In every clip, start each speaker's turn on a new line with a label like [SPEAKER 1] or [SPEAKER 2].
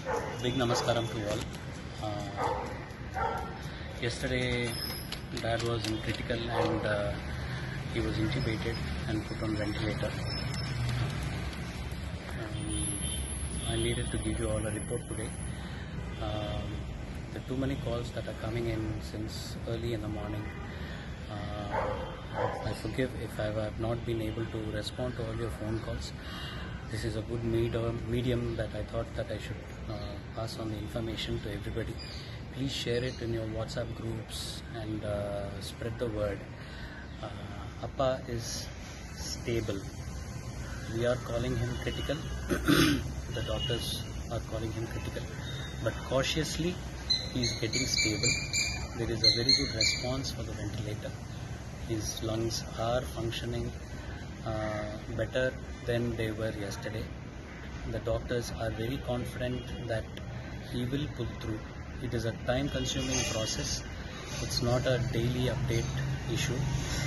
[SPEAKER 1] Big namaskaram to all. Yesterday, Dad was in critical and he was intubated and put on ventilator. I needed to give you all a report today. There are too many calls that are coming in since early in the morning. I forgive if I have not been able to respond to all your phone calls. This is a good medium that I thought that I should pass on the information to everybody. Please share it in your WhatsApp groups and spread the word. Appa is stable. We are calling him critical. The doctors are calling him critical, but cautiously he is getting stable. There is a very good response for the ventilator. His lungs are functioning better than they were yesterday. The doctors are very confident that he will pull through. It is a time-consuming process. It's not a daily update issue.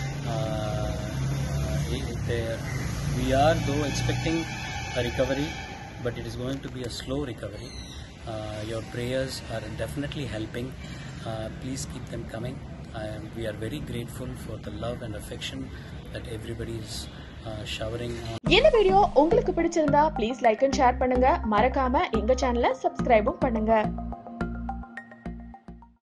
[SPEAKER 1] We are though expecting a recovery, but it is going to be a slow recovery. Your prayers are definitely helping. Please keep them coming. We are very grateful for the love and affection that everybody is showering on.
[SPEAKER 2] இந்த வீடியோ உங்களுக்கு பிடிச்சிருந்தா please like and share பண்ணுங்க. மறக்காம எங்க சேனலை சப்ஸ்கிரைபும் பண்ணுங்க.